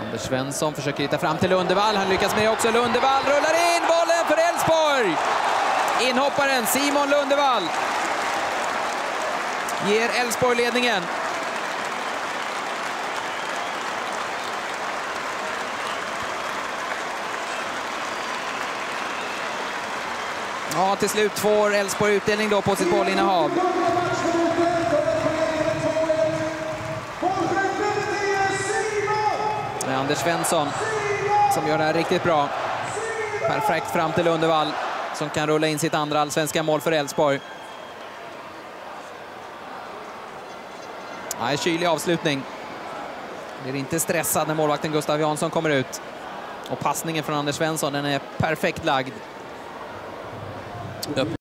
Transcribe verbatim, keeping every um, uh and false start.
Anders Svensson försöker hitta fram till Lundevall. Han lyckas med också. Lundevall rullar in bollen för Elfsborg. Inhopparen Simon Lundevall ger Elfsborg ledningen. Ja, till slut får Elfsborg utdelning då på sitt bollinnehav. Det är Anders Svensson som gör det här riktigt bra. Perfekt fram till Lundevall som kan rulla in sitt andra allsvenska mål för Elfsborg. Ja, en kylig avslutning. Blir inte stressad när målvakten Gustav Jansson kommer ut. Och passningen från Anders Svensson, den är perfekt lagd.